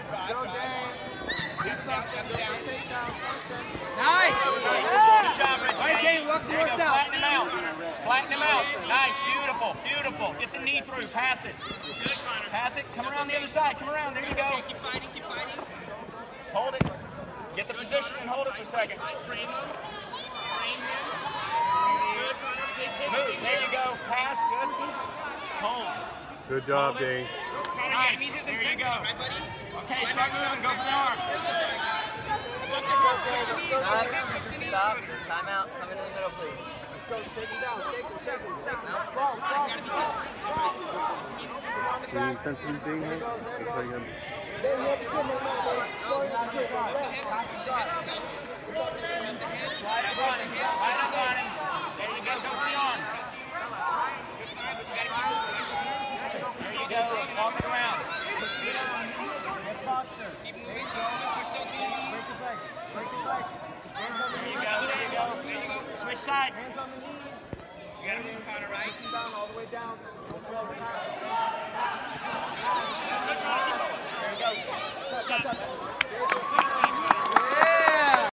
Go, Dane. Get something. Take down something. Nice. Good job, Rich. All right, Dane, walk There you yourself. go. Flatten him out. Flatten him out. Nice. Beautiful. Beautiful. Get the knee through. Pass it. Good, Connor. Pass it. Come around the other side. Come around. There you go. Keep fighting, keep fighting. Hold it. Get the position and hold it for a second. Frame him. Frame him. Good, Connor. Big hit. Move. There you go. Pass. Good. Hold. Good job, Dane. Connor, Nice. you need his There you intensity, go. right, buddy? Okay, start moving. Go for the arms. Stop. Time out. Come in the middle, please. Let's go. Shake him down. Shake him. Shake him. Shake him. Any intensity, Dane? Here? Looks like him. Slide up on him. Slide up on him. There you go. Go for the arms. There you go. Walk it around. Keep moving. Push those knees. Break his legs. There you go. There you go. There you go. Switch side. Hands on the knees. You gotta move, Connor, right? Down all the way down.